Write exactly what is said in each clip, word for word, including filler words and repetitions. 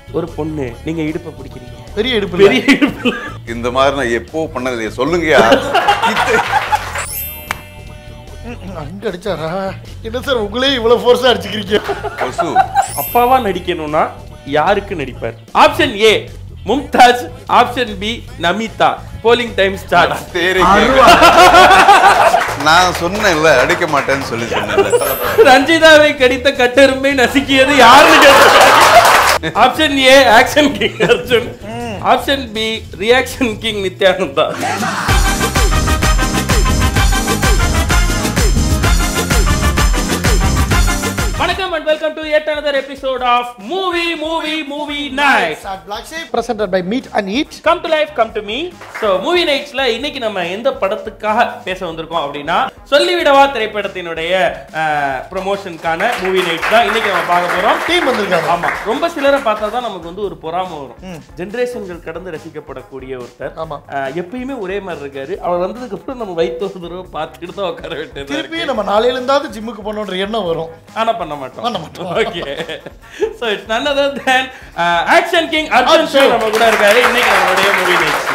ஒரு பொண்ணு நீங்க இடுப்பை பிடிக்கிறீங்க. பெரிய இடுப்பு பெரிய இடுப்பு. இந்த மாதிரி நான் எப்போ பண்ணது சொல்லுங்கயா. அங்க அடிச்சாரா? என்ன சார் உங்களே இவ்வளவு ஃபோர்ஸா அடிச்சுக்கிறீங்க? அப்பாவா நடிக்கணும்னா யாருக்கு நடிப்பார்? Option A Mumtaz, option B Namitha. Polling time start. நான் சொன்னேன்ல அடிக்க மாட்டேன்னு சொல்லி சொன்னேன்ல. ரஞ்சிதாவை கடித்த கட்டெரும்பை நசுக்கியது யாருன்னு கேட்டாங்க. Option A action king Arjun, option B reaction king Nithyananda. வணக்கம் and welcome to yet another episode of Movie Movie Movie Night. Black Sheep presented by Meet and Eat. Come to life, come to me. So Movie Nightsல இன்னைக்கு நம்ம எந்த படத்துக்காக பேச வந்திருக்கோம் அப்படின்னா சொல்லிவிடவா திரைப்படத்தினுடைய ப்ரமோஷனுக்கான movie nights தான் இன்னைக்கு நம்ம பார்க்க போறோம். டீம் வந்திருக்காங்க. ஆமா, ரொம்ப சிலரை பார்த்தா தான் நமக்கு வந்து ஒரு பொறாமை வரும். ஜெனரேஷன்கள் கடந்து ரசிக்கப்படக்கூடிய ஒருத்தர். ஆமா, எப்பயுமே ஒரே மாதிரி இருக்காரு. அவர் வந்ததுக்கு அப்புறம் நம்ம வயிற்று ஒரு தடவை பார்த்துட்டு தான் உட்கார விட்டு திருப்பி நம்ம நாளையில இருந்தாவது ஜிம்முக்கு போகணுன்ற எண்ணம் வரும். ஆனா பண்ண மாட்டோம். Okay, so it's none other than action king Arjun sir நம்ம கூட இருக்காரு. இன்னைக்கு நம்மளுடைய மூவி நைட்ஸ்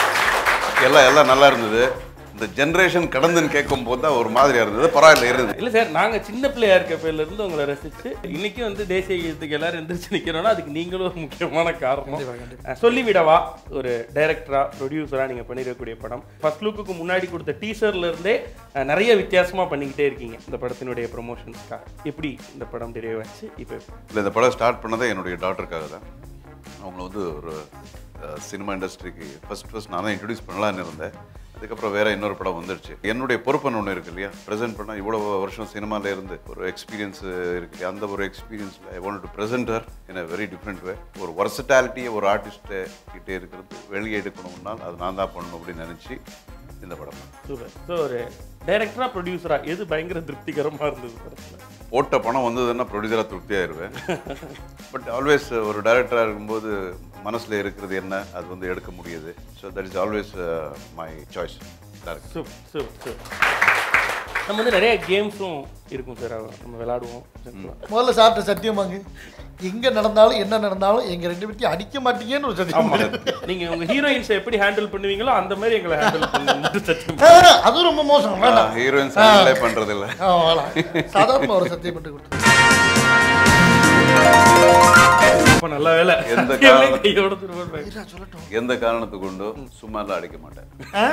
எல்லாம் எல்லாம் நல்லா இருந்தது. இந்த ஜெனரேஷன் கடந்துன்னு கேட்கும் போது தான் ஒரு மாதிரியா இருந்தது. பரவாயில்ல இருந்தது. இல்ல சார், நாங்க சின்ன பிள்ளையா இருக்க பேர்ல இருந்து உங்களை ரசிச்சு இன்னைக்கு வந்து தேசிய கீதத்துக்கு எல்லாரும் எந்திரிச்சு நிக்கிறோம்னா அதுக்கு நீங்களும் ஒரு முக்கியமான காரணம். சொல்லிவிடவா ஒரு டைரக்டரா ப்ரொடியூசரா நீங்க பண்ணிருக்கக்கூடிய படம். ஃபர்ஸ்ட் லுக்குக்கு முன்னாடி கொடுத்த டீசர்ல இருந்தே நிறைய வித்தியாசமா பண்ணிக்கிட்டே இருக்கீங்க இந்த படத்தினுடைய ப்ரமோஷன்ஸ்க்காக. எப்படி இந்த படம் டெரிவ் ஆச்சு? இப்போ இல்லை, இந்த படம் ஸ்டார்ட் பண்ணதே என்னுடைய டாக்டருக்காக தான். அவங்க வந்து ஒரு சினிமா இண்டஸ்ட்ரிக்கு ஃபர்ஸ்ட் ஃபர்ஸ்ட் நான் தான் இன்ட்ரடியூஸ் பண்ணலான்னு இருந்தேன். அதுக்கப்புறம் வேற இன்னொரு படம் வந்துடுச்சு. என்னுடைய பொறுப்புன்னு ஒன்று இருக்கு இல்லையா, ப்ரெசென்ட் பண்ணால் இவ்வளோ வருஷம் சினிமாவில் இருந்து ஒரு எக்ஸ்பீரியன்ஸ் இருக்கு இல்லையா, அந்த ஒரு எக்ஸ்பீரியன்ஸில் I want to present her in a very different way. ஒரு வர்சட்டாலிட்டியை ஒரு ஆர்டிஸ்ட்டை கிட்டே இருக்கிறது வெளியே எடுக்கணும்னால் அது நான் தான் பண்ணணும் அப்படின்னு நினச்சி இந்த படம். சூப்பர். ஸோ ஒரு டைரக்டரா ப்ரொடியூசரா எது பயங்கர திருப்திகரமாக இருந்தது படத்தில்? போட்ட பணம் வந்ததுன்னா ப்ரொடியூசராக திருப்தியாயிருவேன். பட் ஆல்வேஸ் ஒரு டைரக்டராக இருக்கும்போது மனசில் இருக்கிறது என்ன அது வந்து எடுக்க முடியுது. So that is always my choice. Super super super. நம்ம வந்து நிறைய கேம்ஸும் இருக்கும் சார், நம்ம விளையாடுவோம். முதல்ல சாப்பிட்ட சத்தியமாங்க, எங்க நடந்தாலும் என்ன நடந்தாலும் எங்க ரெண்டு பேர்த்தையும் அடிக்க மாட்டீங்கன்னு ஒரு சத்தியம். நீங்க உங்க ஹீரோயின்ஸை எப்படி ஹேண்டில் பண்ணுவீங்களோ அந்த மாதிரி எங்களை ஹேண்டில் பண்ணுங்க சத்தியம். அது ரொம்ப மோசம். ஹீரோயின்ஸ் ஹேண்டில் பண்றது இல்ல, சாதாரண ஒரு சத்தியம் பண்ணி கொடுத்து. நல்ல வேலை. எந்த எந்த காரணத்து கொண்டும் சும்மா எல்லாம் அடிக்க மாட்டேன்.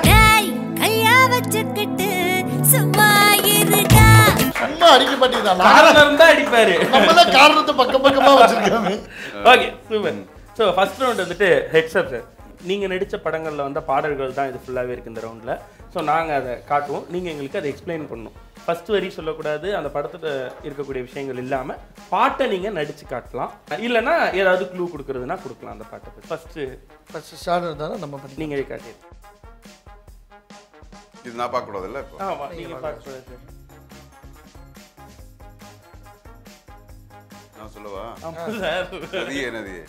சும்மா அடிக்க மாட்டீங்க, காரணம் தான் அடிப்பாரு. நம்மதான் காரணத்தை பக்கம் பக்கமா வச்சிருக்காங்க. Okay, super. So first round வந்துட்டு ஹெட்ஸ்அப் சார். நீங்கள் நடித்த படங்களில் வந்த பாடல்கள் தான் இது ஃபுல்லாகவே இருக்குது இந்த ரவுண்டில். ஸோ நாங்கள் அதை காட்டுவோம், நீங்கள் எங்களுக்கு அதை எக்ஸ்பிளைன் பண்ணணும். ஃபர்ஸ்ட் வரி சொல்லக்கூடாது, அந்த படத்தில் இருக்கக்கூடிய விஷயங்கள் இல்லாமல் பாட்டை நீங்கள் நடித்து காட்டலாம். இல்லைன்னா ஏதாவது க்ளூ கொடுக்குறதுனா கொடுக்கலாம் அந்த பாட்டை. ஃபர்ஸ்ட்டு ஃபர்ஸ்ட் ஸ்டார்டர் தானே நம்ம பண்ணி நீங்களே காட்டி. இது நான் பார்க்கக்கூடாது இல்லை? ஆமாம், நீங்கள் பார்க்கக்கூடாது சார். நான் சொல்லவா? ஆமாம் சார். நதியே நதியே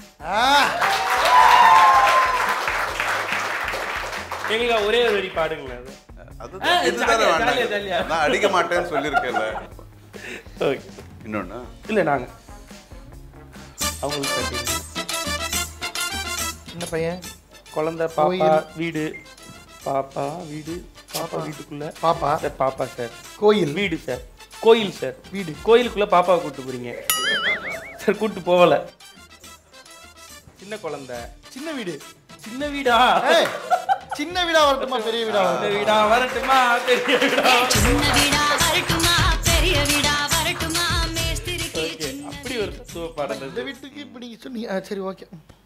எங்களுக்கு ஒரே ஒரு வரி பாடுங்களேன். அது நான் அடிக்க மாட்டேன்னு சொல்லியிருக்கேன்ல. இன்னொன்னு இல்லை, நாங்கள் அவங்களுக்கு சின்ன பையன், குழந்தை, பாப்பா, வீடு, பாப்பா வீடு, பாப்பா வீட்டுக்குள்ள பாப்பா சார், பாப்பா சார், கோயில், வீடு சார், கோயில் சார், வீடு, கோயிலுக்குள்ள பாப்பாவை கூட்டு போறீங்க சார், கூட்டு போகல. சின்ன குழந்தை, சின்ன வீடு, சின்ன வீடா, சின்ன வீடா வரட்டுமா பெரிய வீடா? சின்ன வீடா வரட்டுமா பெரிய வீடா? சின்ன வீடா வரட்டுமா பெரிய வீடா வரட்டுமா மேஸ்திரிக்கு. அப்படி ஒரு தத்துவ பாடல். இந்த வீட்டுக்கு இப்படி சொன்னீங்க. சரி, ஓகே.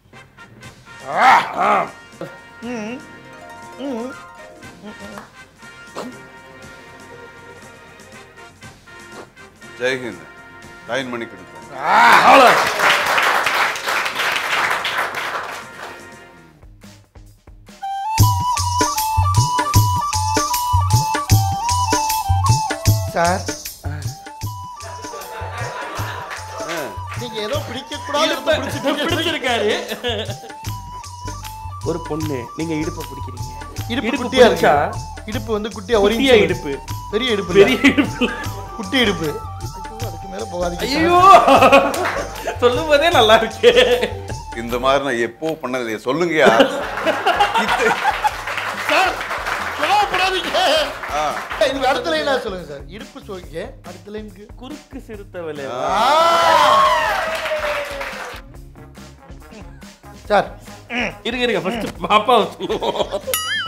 ஜெய்ஹிந்த் நைன் மணிக்கு எடுத்தோம். சார், நீங்க ஏதோ பிடிக்க கூடாது பிடிச்சிருக்காரு. ஒரு பொண்ணு நீங்க இடுப்பை பிடிக்கிறீங்க. இடுப்பு குட்டியா இருக்கா? இடுப்பு வந்து குட்டியா, ஒரு இன்ச் இடுப்பு, பெரிய இடுப்பு, பெரிய இடுப்பு, குட்டி இடுப்பு. அதுக்கு மேல போகாதீங்க. ஐயோ, சொல்லும் போதே நல்லா இருக்கு. இந்த மாதிரி நான் எப்போ பண்ணது சொல்லுங்கயா. சார் கோவப்படாதீங்க. இது அடுத்த லைனா சொல்லுங்க சார். இடுப்பு சோகிக்க அடுத்த லைனுக்கு குறுக்கு சிறுத்தவளே. சார் இருங்க இருங்க ஃபர்ஸ்ட் பாப்பா சொல்லுவோம்.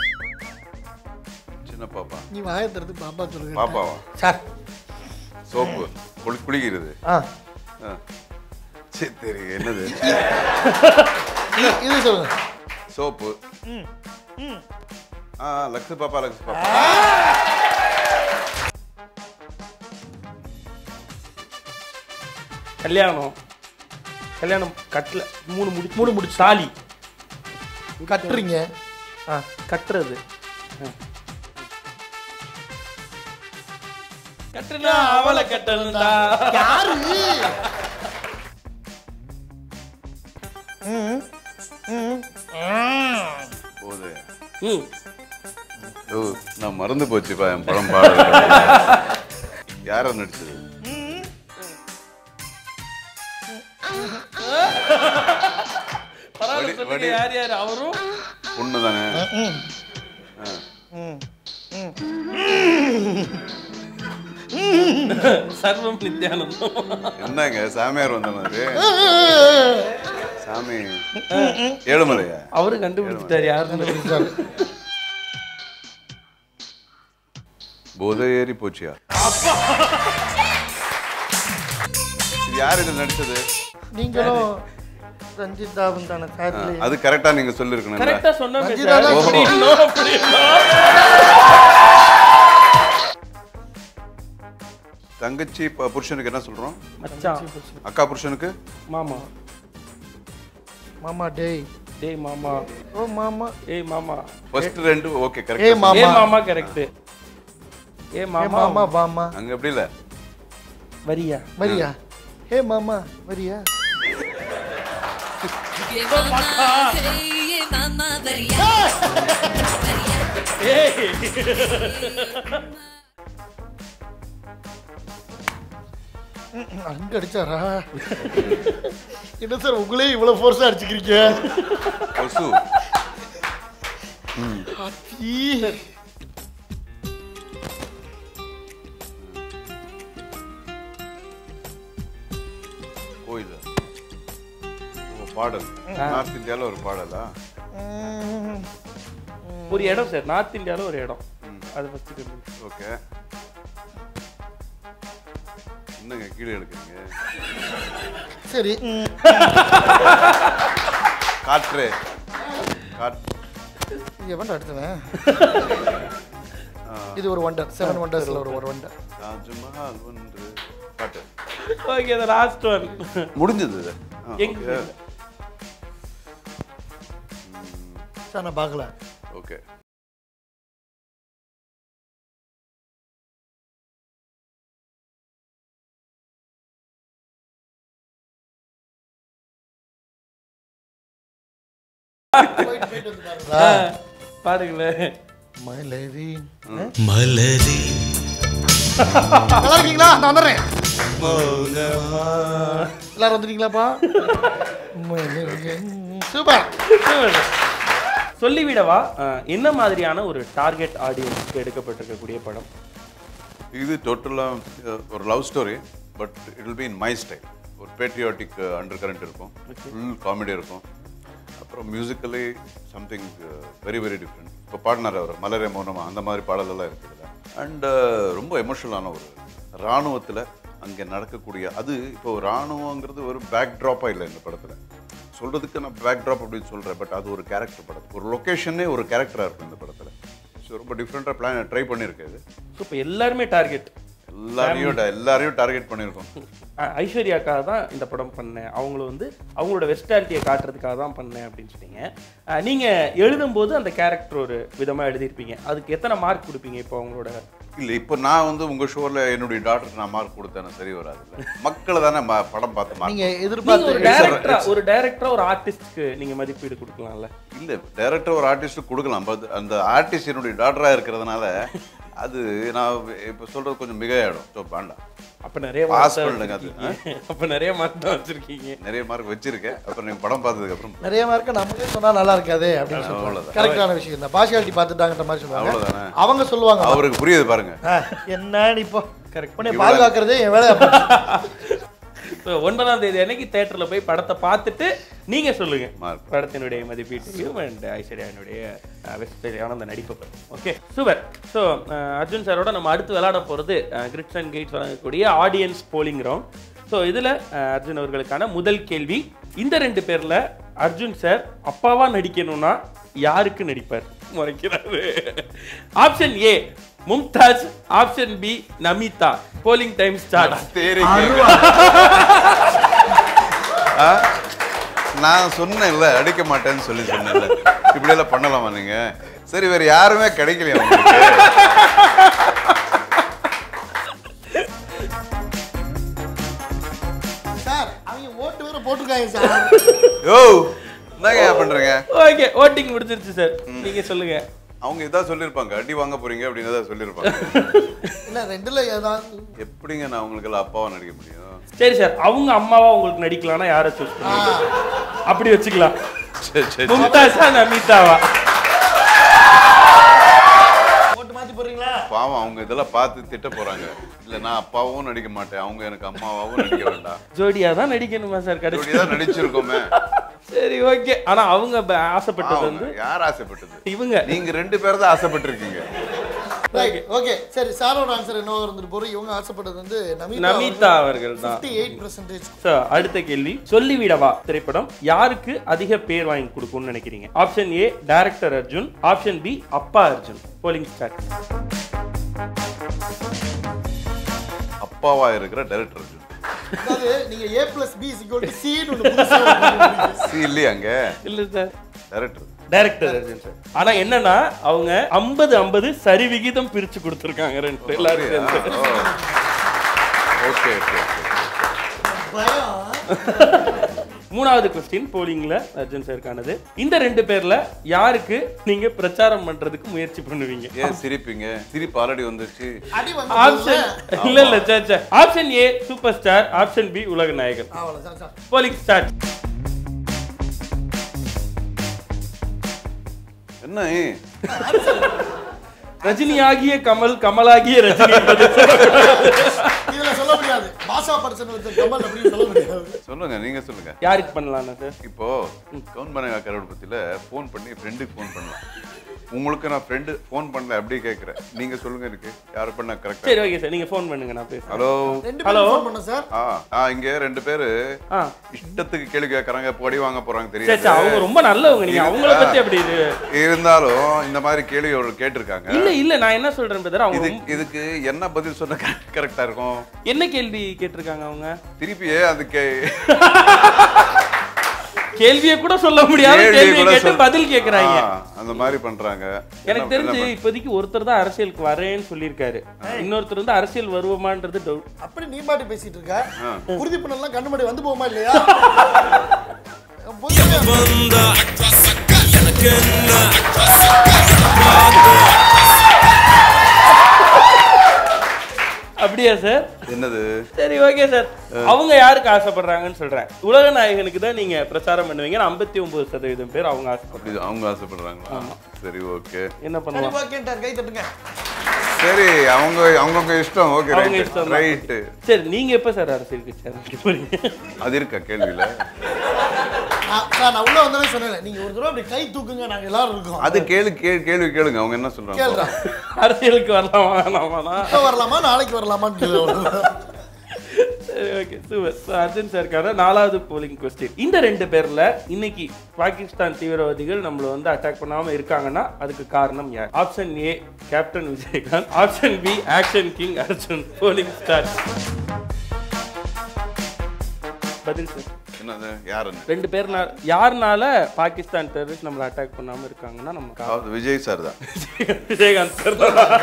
சின்ன பாப்பா. நீ வாயத்திறது பாப்பா சொல்லுங்க. பாப்பாவா? சார் சோப்பு குளி குளிக்கிறது. ஆ சரி சரி என்னது? இது சொல்லுங்க. சோப்பு. ஆ லக்ஸ் பாப்பா லக்ஸ் பாப்பா. கல்யாணம் கல்யாணம் கட்டல மூணு முடி மூணு முடி தாலி கட்டுறீங்க. ஆ கட்டுறது. கட்டுனா அவளை கட்டணும்டா. யாரு? போதே. ம் ஓ நான் மறந்து போச்சுப்பா என் படம் பாடுறது. யார நடிச்சது? பரவாயில்ல யார் யார்? அவரும் பொண்ணு தானே. சர்வம் நித்யானந்தம். என்னங்க சாமியார் வந்த மாதிரி? சாமி ஏழுமலையா? அவரு கண்டுபிடிச்சிட்டாரு. யாரு? போதை ஏறி போச்சியா? யார் இது நடிச்சது? நீங்களும் ரஞ்சிதாவும் தானே சார்? அது கரெக்டா நீங்க சொல்லிருக்கணும். கரெக்டா சொன்னா தங்கச்சி புருஷனுக்கு என்ன சொல்றோம்? மச்சான். அக்கா புருஷனுக்கு மாமா. மாமா டேய் டேய் மாமா. ஓ மாமா. ஏய் மாமா. ஃபர்ஸ்ட் ரெண்டு ஓகே கரெக்ட். ஏய் மாமா. ஏய் மாமா கரெக்ட். ஏய் மாமா. மாமா பாமா. அங்க எப்படி இல்ல? வரியா வரியா. ஏ மாமா வரியா. ये मामा ये मामा वरिया ஏய் அங்க அடிச்சாரா? என்ன சார் உங்களே இவ்வளவு ஃபோர்ஸா அடிச்சுக்கிறீங்க? கொசு. அத்தி. கோயில். பாடல். நார்த் இந்தியால ஒரு பாடலா? ஒரு இடம் சார். நார்த் இந்தியால ஒரு இடம். அது ஃபர்ஸ்ட் ஓகே. என்னங்க கீழே எடுக்கிறீங்க? சரி. காற்று. காற்று. எவன் அடுத்தவன்? இது ஒரு வண்டர். செவன் வண்டர்ஸ்ல ஒரு ஒரு வண்டர். தாஜ்மஹால் ஒன்று. பாட்டு. Okay the last one. முடிஞ்சது இது. எங்க சார் நான் பார்க்கல. ஓகே. பாடுங்களேன். மலரி மலரி நல்லா இருக்கீங்களா? நான் வந்துடுறேன். எல்லாரும் வந்துட்டீங்களாப்பா? சூப்பர். சொல்லிவிடவா என்ன மாதிரியான ஒரு டார்கெட் ஆடியன்ஸ்க்கு எடுக்கப்பட்டிருக்கக்கூடிய படம் இது? டோட்டலாக ஒரு love story, but it will be in my style. ஒரு பேட்ரியாட்டிக் அண்டர் கரண்ட் இருக்கும், ஃபுல் காமெடி இருக்கும், அப்புறம் musically something very very different. இப்போ பாடினார் அவர் மலரே மௌனமா, அந்த மாதிரி பாடலெல்லாம் இருக்குதுல்ல. அண்ட் ரொம்ப எமோஷனலான ஒரு இராணுவத்தில் அங்கே நடக்கக்கூடிய அது. இப்போ இராணுவங்கிறது ஒரு பேக் ட்ராப்பாக இல்லை இந்த படத்தில். சொல்கிறதுக்கு நான் பேக் ட்ராப் அப்படின்னு சொல்கிறேன், பட் அது ஒரு கேரக்டர் படம். ஒரு லொக்கேஷனே ஒரு கேரக்டராக இருக்கும் இந்த படத்தில். ஸோ ரொம்ப டிஃப்ரெண்ட்டாக பிளான் ட்ரை பண்ணியிருக்கேன். ஸோ இப்போ எல்லாருமே டார்கெட், எல்லாரையும் எல்லாரையும் டார்கெட் பண்ணியிருக்கோம். ஐஸ்வர்யாக்காக தான் இந்த படம் பண்ணேன், அவங்கள வந்து அவங்களோட வெஸ்டாலிட்டியை காட்டுறதுக்காக தான் பண்ணேன் அப்படின்னு சொன்னீங்க. நீங்கள் எழுதும்போது அந்த கேரக்டர் ஒரு விதமாக எழுதியிருப்பீங்க, அதுக்கு எத்தனை மார்க் கொடுப்பீங்க இப்போ அவங்களோட? இல்லை, இப்போ நான் வந்து உங்கள் ஷோவில் என்னுடைய டாக்டருக்கு நான் மார்க் கொடுத்தேன்னா சரி வராது. இல்லை, மக்களை தானே படம் பார்த்து மார்க். நீங்கள் எதிர்பார்த்து ஒரு டேரக்டரா ஒரு டேரக்டரா ஒரு ஆர்டிஸ்ட்க்கு நீங்கள் மதிப்பீடு கொடுக்கலாம்ல? இல்லை, டேரக்டர் ஒரு ஆர்டிஸ்ட்டு கொடுக்கலாம், பட் அந்த ஆர்டிஸ்ட் என்னுடைய டாக்டராக இருக்கிறதுனால அது நான் இப்போ சொல்கிறது கொஞ்சம் மிகையாயிடும். ஸோ வேண்டாம். அப்ப நிறைய பாஸ் mark பண்ணுங்க அது. வச்சிருக்கீங்க. அப்ப நிறைய மார்க் தான் வச்சிருக்கீங்க. நிறைய மார்க் வச்சிருக்கேன். அப்புறம் நீங்க படம் பார்த்ததுக்கு அப்புறம் நிறைய மார்க் நமக்கே சொன்னா நல்லா இருக்காது அப்படின்னு சொல்லுவாங்க. அவ்வளவுதான். கரெக்டான விஷயம் தான். பார்ஷியாலிட்டி பார்த்துட்டாங்கன்ற மாதிரி சொல்லுவாங்க. அவ்வளவுதானே. அவங்க சொல்லுவாங்க அவருக்கு புரியுது பாருங்க. ஆ, என்ன நீ இப்போ Correct. உன்னை பாதுகாக்கிறதே என் வேலையா போச்சு. So, ஒன்பதாம் தேதி அன்னைக்கு தியேட்டர்ல போய் படத்தை பார்த்துட்டு நீங்க சொல்லுங்க Mark. படத்தினுடைய மதிப்பீட்டையும் அண்ட் ஐஸ்வர்யானுடைய வெஸ்டேலியான அந்த நடிப்பு. Okay super. ஸோ அர்ஜுன் சாரோட நம்ம அடுத்து விளையாட போறது கிரிட்ஸ் அண்ட் கேட்ஸ் வழங்கக்கூடிய ஆடியன்ஸ் போலிங் ரவுண்ட். ஸோ இதுல அஹ், அர்ஜுன் அவர்களுக்கான முதல் கேள்வி, இந்த ரெண்டு பேர்ல அர்ஜுன் சார் அப்பாவா நடிக்கணும்னா யாருக்கு நடிப்பார்? முறைக்கிறாரு. Option A Mumtaz, option B Namitha. Polling time start. நான் சொன்னேன்ல அடிக்க மாட்டேன்னு சொல்லி சொன்னேன்ல, இப்படி எல்லாம் பண்ணலாமா நீங்க? சரி, வேற யாருமே கிடைக்கலையா உங்களுக்கு? சார் அவங்க ஓட்டு வேற போட்டுருக்காங்க சார். யோ என்னங்க பண்றீங்க? ஓகே ஓட்டிங் முடிஞ்சிருச்சு சார், நீங்க சொல்லுங்க. அவங்க இதான் சொல்லியிருப்பாங்க, அடி வாங்க போறீங்க அப்படின்னு தான் சொல்லியிருப்பாங்க. இல்ல ரெண்டுல ஏதாவது எப்படிங்க நான் உங்களுக்கு எல்லாம் அப்பாவா நடிக்க முடியும்? சரி சார், அவங்க அம்மாவா உங்களுக்கு நடிக்கலாம்னா யாரை சூஸ் பண்ணுவீங்க? அப்படி வச்சுக்கலாம். சரி சரி மும்தாஜா நமிதாவா? ஓட்டு மாத்தி போறீங்களா? பாவம், அவங்க இதெல்லாம் பார்த்து திட்ட போறாங்க. இல்ல நான் அப்பாவும் நடிக்க மாட்டேன், அவங்க எனக்கு அம்மாவாவும் நடிக்க வேண்டாம். ஜோடியா தான் நடிக்கணுமா சார் கடைசி? இப்படிதான் நடிச்சிருக்கோமே. சரி ஓகே. ஆனா அவங்க ப- ஆசைப்பட்டது வந்து அவங்க யார் ஆசைப்பட்டது? இவங்க. நீங்க ரெண்டு பேர் தான் ஆசைப்பட்டிருக்கீங்க. ஓகே சரி, சாரோட ஆன்சர் என்ன இருந்துட்டு போறோம். இவங்க ஆசைப்பட்டது வந்து நமிதா அவர்கள் தான். Fifty eight percentage. So, அடுத்த கேள்வி, சொல்லிவிடவா திரைப்படம் யாருக்கு அதிக பேர் வாங்கி கொடுக்கும்னு நினைக்கிறீங்க? Option A director Arjun, option B அப்பா அர்ஜுன். Polling start. அப்பாவா இருக்கிற டைரக்டர் அர்ஜுன். அதாவது நீங்க A plus B is equal to C ன்னு ஒண்ணு புதுசா ஒண்ணு சி இல்லையா அங்க? இல்ல sir, director. Director Arjun sir. ஆனா என்னன்னா அவங்க ஐம்பது ஐம்பது சரி விகிதம் பிரிச்சு கொடுத்துருக்காங்க ரெண்டு எல்லாரும் சேர்ந்து. Okay okay. பயம். மூணாவது கொஸ்டின் போலிங்ல அர்ஜுன் சாருக்கானது. இந்த ரெண்டு பேர்ல யாருக்கு நீங்க பிரச்சாரம் பண்றதுக்கு முயற்சி பண்ணுவீங்க? ஏன் சிரிப்பீங்க? சிரிப்பு ஆல்ரெடி வந்துருச்சு. அடி வந்து ஆப்ஷன் இல்ல இல்ல sir sir. Option A superstar, option B உலக நாயகன். அவ்வளவுதான் சார். Polling start. என்ன ரஜினி ஆகிய கமல், கமலாகிய ரஜினி என்பது இதுல சொல்ல முடியாது. பாஷா பர்சன் வந்து கமல் அப்படின்னு சொல்ல முடியாது. சொல்லுங்க, நீங்க சொல்லுங்க. யாருக்கு பண்ணலாம்னா சார்? இப்போ கவுன் பண்ண கருவடப்பத்தில ஃபோன் பண்ணி ஃப்ரெண்டுக்கு ஃபோன் பண்ணலாம். உங்களுக்கு நான் ஃப்ரெண்டு ஃபோன் பண்ணல அப்படியே கேட்குறேன். நீங்க சொல்லுங்க, இருக்கு யார் பண்ணா கரெக்டா? சரி ஓகே சார், நீங்க ஃபோன் பண்ணுங்க, நான் பேசுறேன். ஹலோ. ரெண்டு Hello. பேரும் ஃபோன் பண்ண சார். ஆ ஆ இங்க ரெண்டு பேரு ஆ இஷ்டத்துக்கு கேள்வி கேட்கறாங்க, பொடி வாங்க போறாங்க சரி தெரியாது. சார், அவங்க ரொம்ப நல்லவங்க, நீங்க அவங்கள பத்தி அப்படி இது இருந்தாலும் இந்த மாதிரி கேள்வி ஒரு கேட்டிருக்காங்க. இல்ல இல்ல, நான் என்ன சொல்றேன் பிரதர், அவங்க இது ரொம்ப- இதுக்கு என்ன பதில் சொன்னா கரெக்டா இருக்கும்? என்ன கேள்வி கேட்டிருக்காங்க அவங்க? திருப்பியே அதுக்கு கேள்வியை கூட சொல்ல முடியாத கேள்வி கேள்வியை கூட கேட்டு சொல்- பதில் கேக்குறாங்க. ஆ, அந்த மாதிரி பண்றாங்க. எனக்கு என்ன- தெரிஞ்சு என்ன பண்- இப்போதைக்கு ஒருத்தர் தான் அரசியலுக்கு வரேன்னு சொல்லியிருக்காரு. இன்னொருத்தர் வந்து அரசியல் வருவோமான்றது டவுட். அப்படி நீ பாட்டு பேசிட்டு இருக்க. உறுதி பண்ணலாம் கண்ணு முன்னாடி வந்து போகுமா இல்லையா? அப்படியா சார்? என்னது? சரி ஓகே சார். அவங்க யாருக்கு ஆசைப்படுறாங்கன்னு சொல்றேன். உலக நாயகனுக்கு தான் நீங்க பிரச்சாரம் பண்ணுவீங்க. ஐம்பத்தி ஒன்பது சதவீதம் பேர் அவங்க ஆசைப்படுறாங்க. அப்படி அவங்க ஆசைப்படுறாங்களா? சரி ஓகே. என்ன சரி பண்ணலாம்? ஓகேன்ட்டார், கை தட்டுங்க. சரி, அவங்க அவங்கவுங்க இஷ்டம். ஓகே அவங்க ரைட் இஷ்டம் தான். ரைட். சரி, நீங்க எப்ப சார் அரசியலுக்கு சேர போறீங்க? அது இருக்கா கேள்வியில? நான் சார், நான் உள்ள வந்தவே சொன்னேன், நீங்க ஒரு தடவை அப்படி கை தூக்குங்க, நாங்க எல்லாரும் இருக்கோம். அது கேள்வி கே- கேள்வி கேளுங்க, அவங்க என்ன சொல்றாங்க. கேளுடா. அரசியலுக்கு வரலாமா வேணாமானா? இப்ப வரலாமா நாளைக்கு வரலாமான்னு கேளு. சரி ஓகே சூப்பர். ஸோ அர்ஜுன் சாருக்கான நாலாவது போலிங் கொஸ்டின். இந்த ரெண்டு பேர்ல இன்னைக்கு பாகிஸ்தான் தீவிரவாதிகள் நம்மள வந்து அட்டாக் பண்ணாம இருக்காங்கன்னா அதுக்கு காரணம் யார்? Option A captain Vijayakanth, option B action king Arjun. Polling start. பதில் சார். என்னது யாருன்னு? ரெண்டு பேர்னால யாருனால பாகிஸ்தான் டெரரிஸ்ட் நம்மள அட்டாக் பண்ணாம இருக்காங்கன்னா நம்ம காரணம். அதாவது விஜய் சார் தான். விஜயகாந்த் சார் தான்.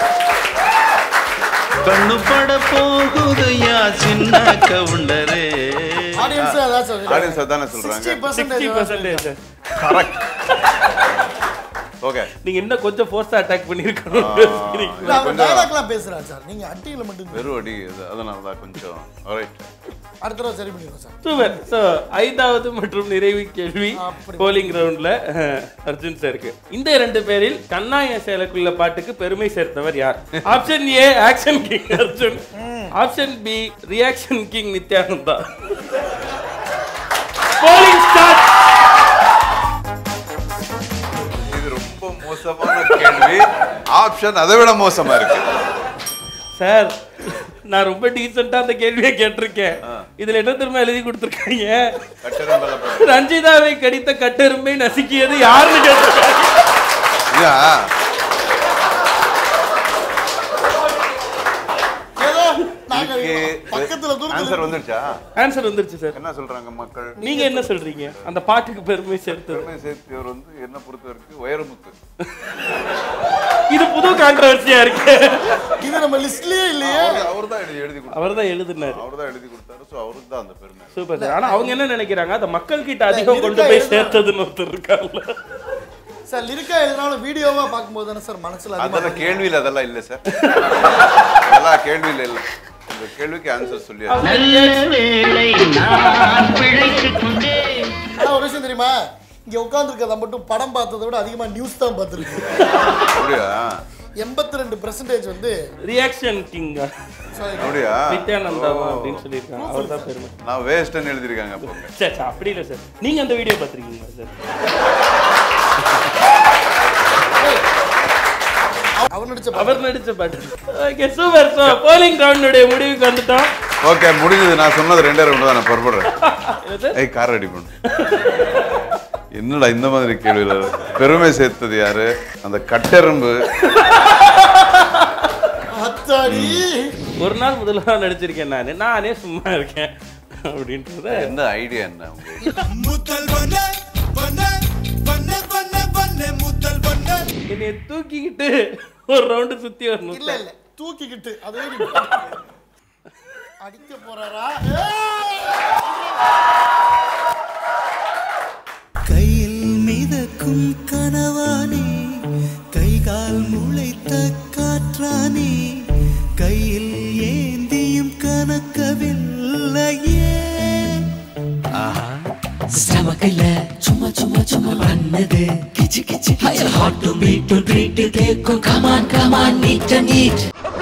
கண்ணு பட போகுதையா சின்ன கவுண்டரே. ஆடியன்ஸ் அதான் சொல்றேன். ஆடியன்ஸ் அதானே சொல்றாங்க. Sixty sixty percentage percentage sir. Correct. Okay நீங்க இன்னும் கொஞ்சம் ஃபோர்ஸா அட்டாக் பண்ணிருக்கணும். டயலாக்லாம் பேசுறாரு சார். நீங்க அட்டியில மட்டும் வெறும் அடி அதனால தான் கொஞ்சம் ஆல்ரைட். அடுத்த தடவை சரி பண்ணிடுவோம் சார். சூப்பர். ஸோ ஐந்தாவது மற்றும் நிறைவு கேள்வி போலிங் ரவுண்ட்ல அர்ஜுன் சாருக்கு. இந்த இரண்டு பேரில் கண்ணாய சேலக்குள்ள பாட்டுக்கு பெருமை சேர்த்தவர் யார்? Option A action king Arjun, option B reaction king Nithyananda. Polling start. இது ரொம்ப மோசமான கேள்வி. ஆப்ஷன் அதை விட மோசமா இருக்கு சார். நான் ரொம்ப டீசெண்டா அந்த கேள்வியை கேட்டிருக்கேன். இதுல என்ன திரும்ப எழுதி கொடுத்துருக்காங்க? ரஞ்சிதாவை கடித்த கட்டெரும்பை நசுக்கியது யாருன்னு கேட்டிருக்காங்க. ஆன்சர் வந்துருச்சா? ஆன்சர் வந்துருச்சு சார். என்ன சொல்றாங்க மக்கள்? நீங்க என்ன சொல்றீங்க? அந்த பாட்டுக்கு பெருமை சேர்த்து பெருமை சேர்த்தவர் வந்து என்ன பொறுத்தவரைக்கும் வைரமுத்து. இது புது கான்ட்ரோவர்சியா இருக்கு. இது நம்ம லிஸ்ட்லயே இல்லையே. அவர்தான் எழுதி எழுதி கொடுத்தாரு. அவர்தான் எழுதினாரு. அவர்தான் எழுதி கொடுத்தாரு. சோ அவருக்கு தான் அந்த பெருமை. Super sir. ஆனா அவங்க என்ன நினைக்கிறாங்க? அந்த மக்கள் கிட்ட அதிகம் கொண்டு போய் சேர்த்ததுன்னு ஒருத்தர் இருக்காங்க சார். லிரிக்கா எழுதினாலும் வீடியோவா பார்க்கும்போது தானே சார் மனசுல அதெல்லாம் கேள்வியில் அதெல்லாம் இல்லை சார். அதெல்லாம் கேள்வியில் இல்லை. இந்த கேள்விக்கு ஆன்சர் சொல்லியா? ஒரு விஷயம் தெரியுமா? இங்க உட்கார்ந்துருக்கத மட்டும் படம் பார்த்ததை விட அதிகமா நியூஸ் தான் பார்த்துருக்கு. அப்படியா? எண்பத்தி ரெண்டு பர்சன்டேஜ் வந்து ரியாக்ஷன் கிங் அப்படியா? நித்யானந்தா அப்படின்னு சொல்லியிருக்காங்க. அவர் தான் பெருமை. நான் வேஸ்ட்னு எழுதிருக்காங்க. சார் சார் அப்படி இல்லை சார். நீங்க அந்த வீடியோ பார்த்துருக்கீங்களா சார்? அவர் நடிச்ச அவர் நடிச்ச பாட்டு. Okay super. ஸோ போலிங் ரவுண்டுடைய முடிவுக்கு வந்துட்டோம். ஓகே முடிஞ்சது. நான் சொன்னது ரெண்டே ரவுண்டு தான். நான் புறப்படுறேன். ஏய் கார் ரெடி பண்ணு. என்னடா இந்த மாதிரி கேள்வியில பெருமை சேர்த்தது யாரு? அந்த கட்டெரும்பு. ஒரு நாள் முதல்ல நடிச்சிருக்கேன் நானு. நானே சும்மா இருக்கேன் அப்படின்றத. என்ன ஐடியா என்ன என்னைய தூக்கிக்கிட்டு ஒரு ரவுண்டு சுத்தி வரணும். இல்ல இல்ல தூக்கிக்கிட்டு அதே அடிக்க போறாரா? கையில் மிதக்கும் கனவானே, கைகால் முளைத்த காற்றானே, கையில் ஏந்தியும் கனக்கவில்லையே. ஸ்டமக்ல சும்மா சும்மா சும்மா பண்ணது கிச்சு கிச்சு கிச்சு hot to beat to treat கேக்கும் கமான் கமான் நீட் நீட்